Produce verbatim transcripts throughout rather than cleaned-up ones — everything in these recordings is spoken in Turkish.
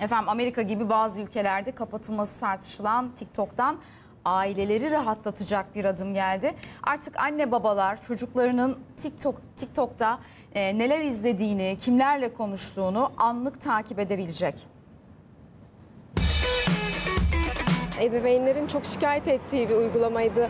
Efendim Amerika gibi bazı ülkelerde kapatılması tartışılan TikTok'tan aileleri rahatlatacak bir adım geldi. Artık anne babalar çocuklarının TikTok TikTok'ta e, neler izlediğini, kimlerle konuştuğunu anlık takip edebilecek. Ebeveynlerin çok şikayet ettiği bir uygulamaydı.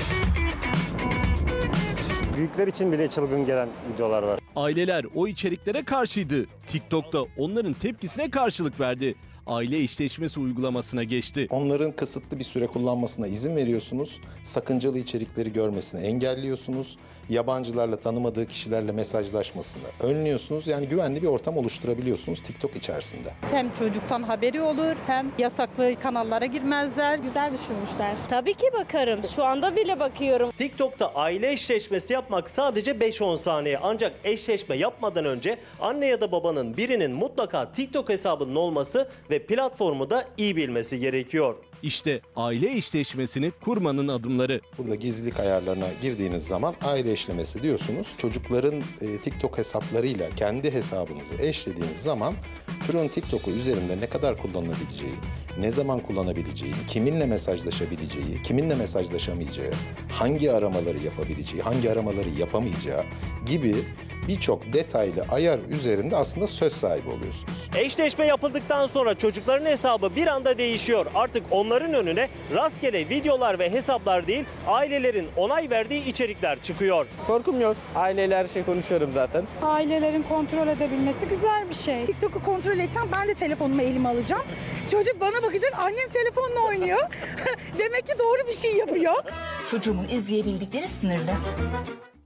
Büyükler için bile çılgın gelen videolar var. Aileler o içeriklere karşıydı. TikTok'ta onların tepkisine karşılık verdi. Aile eşleşmesi uygulamasına geçti. Onların kısıtlı bir süre kullanmasına izin veriyorsunuz. Sakıncalı içerikleri görmesini engelliyorsunuz. Yabancılarla, tanımadığı kişilerle mesajlaşmasını önlüyorsunuz. Yani güvenli bir ortam oluşturabiliyorsunuz TikTok içerisinde. Hem çocuktan haberi olur hem yasaklı kanallara girmezler. Güzel düşünmüşler. Tabii ki bakarım. Şu anda bile bakıyorum. TikTok'ta aile eşleşmesi yapmak sadece beş on saniye. Ancak eşleşme yapmadan önce anne ya da babanın birinin mutlaka TikTok hesabının olması ve platformu da iyi bilmesi gerekiyor. İşte aile eşleşmesini kurmanın adımları. Burada gizlilik ayarlarına girdiğiniz zaman aile eşlemesi diyorsunuz. Çocukların e, TikTok hesaplarıyla kendi hesabınızı eşlediğiniz zaman çocuğun TikTok'u üzerinde ne kadar kullanılabileceği, ne zaman kullanabileceği, kiminle mesajlaşabileceği, kiminle mesajlaşamayacağı, hangi aramaları yapabileceği, hangi aramaları yapamayacağı gibi birçok detaylı ayar üzerinde aslında söz sahibi oluyorsunuz. Eşleşme yapıldıktan sonra çocukların hesabı bir anda değişiyor. Artık onların önüne rastgele videolar ve hesaplar değil, ailelerin onay verdiği içerikler çıkıyor. Korkum yok. Aileyle her şey konuşuyorum zaten. Ailelerin kontrol edebilmesi güzel bir şey. TikTok'u kontrol edeceğim, ben de telefonumu elime alacağım. Çocuk bana bakacak, annem telefonla oynuyor. Demek ki doğru bir şey yapıyor. Çocuğumun izleyebildikleri sınırlı.